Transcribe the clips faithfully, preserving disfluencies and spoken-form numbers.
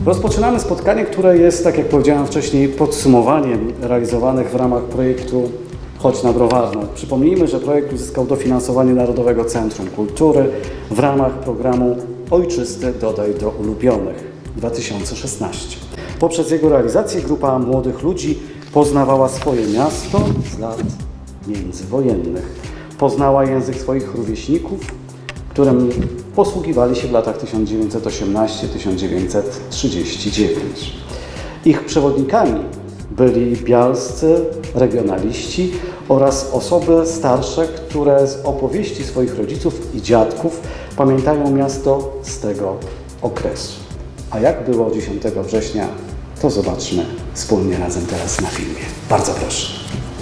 Rozpoczynamy spotkanie, które jest, tak jak powiedziałem wcześniej, podsumowaniem realizowanych w ramach projektu Chodź na Browarną. Przypomnijmy, że projekt uzyskał dofinansowanie Narodowego Centrum Kultury w ramach programu Ojczysty dodaj do ulubionych dwa tysiące szesnaście. Poprzez jego realizację grupa młodych ludzi poznawała swoje miasto z lat międzywojennych. Poznała język swoich rówieśników, którym posługiwali się w latach tysiąc dziewięćset osiemnastym do tysiąc dziewięćset trzydziestego dziewiątego. Ich przewodnikami byli bialscy regionaliści oraz osoby starsze, które z opowieści swoich rodziców i dziadków pamiętają miasto z tego okresu. A jak było dziesiątego września, to zobaczmy wspólnie razem teraz na filmie. Bardzo proszę.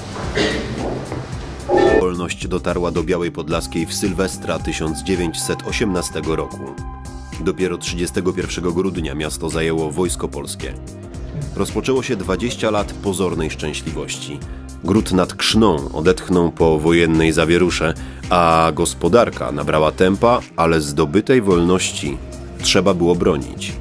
Wolność dotarła do Białej Podlaskiej w Sylwestra tysiąc dziewięćset osiemnastego roku. Dopiero trzydziestego pierwszego grudnia miasto zajęło Wojsko Polskie. Rozpoczęło się dwadzieścia lat pozornej szczęśliwości. Gród nad Krzną odetchnął po wojennej zawierusze, a gospodarka nabrała tempa, ale zdobytej wolności trzeba było bronić.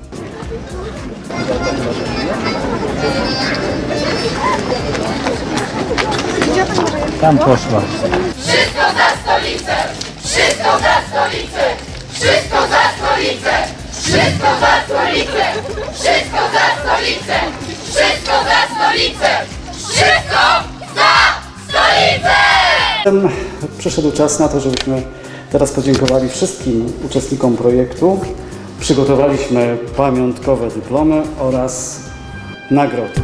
Tam poszła. Wszystko za stolicę! Wszystko za stolicę! Wszystko za stolicę! Wszystko za stolicę! Wszystko za stolicę! Wszystko za stolicę! Wszystko za stolicę! Przyszedł czas na to, żebyśmy teraz podziękowali wszystkim uczestnikom projektu. Przygotowaliśmy pamiątkowe dyplomy oraz nagrody.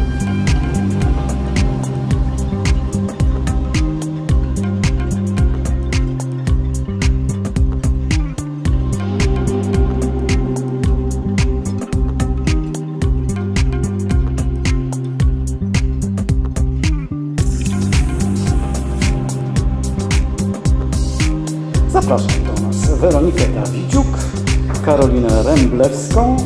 Zapraszam do nas Weronikę Dawidziuk, Karolinę Remblewską,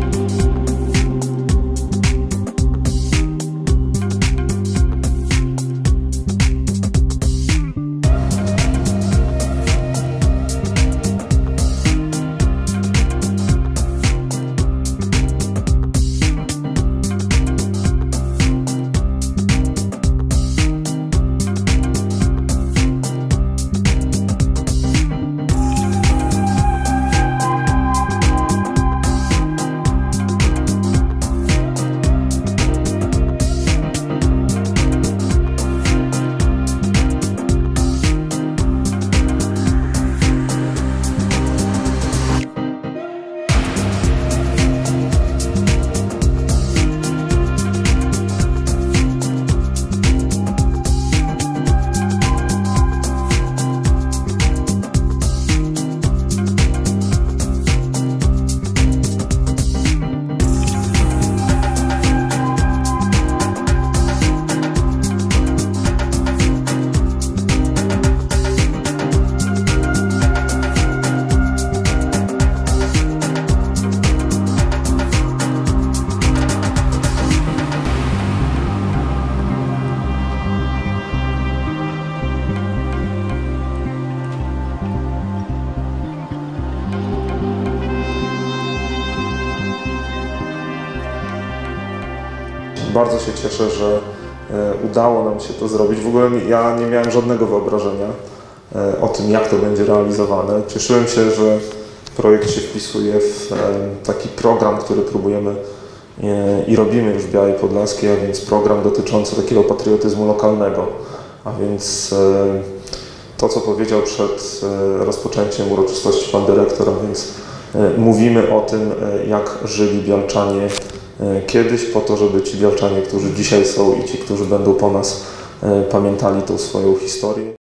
Bardzo się cieszę, że udało nam się to zrobić. W ogóle ja nie miałem żadnego wyobrażenia o tym, jak to będzie realizowane. Cieszyłem się, że projekt się wpisuje w taki program, który próbujemy i robimy już w Białej Podlaskiej, a więc program dotyczący takiego patriotyzmu lokalnego. A więc to, co powiedział przed rozpoczęciem uroczystości pan dyrektor, a więc mówimy o tym, jak żyli Bialczanie kiedyś, po to, żeby ci Bialczanie, którzy dzisiaj są i ci, którzy będą po nas, pamiętali tą swoją historię.